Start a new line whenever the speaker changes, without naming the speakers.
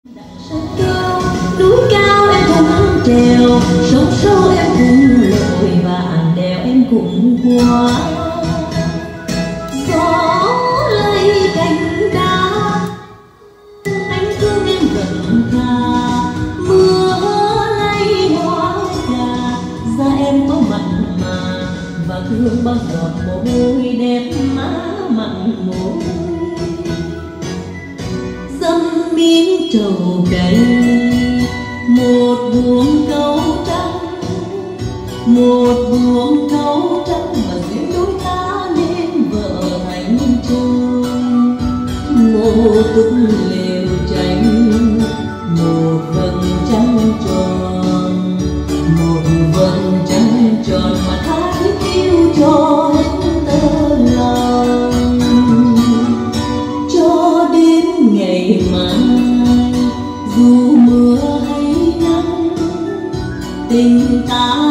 Núi cao em cũng trèo, sông sâu em cũng lội và àn đèo em cũng qua. Gió lay cành đá, anh thương em vẫn thà. Mưa lay hoa cà, da em có mặn mà và thương bao giọt mồ hôi đẹp má mặn môi. Dăm miếng trầu cay, một buồng câu trắng, một buồng câu trắng mà duyên đôi ta nên vợ thành chồng. Một túp lều tranh, một vầng trăng tròn, một vầng trăng tròn mà tha thiết yêu cho hết tơ lòng. Cho đến ngày mai dù mưa hay nắng, tình ta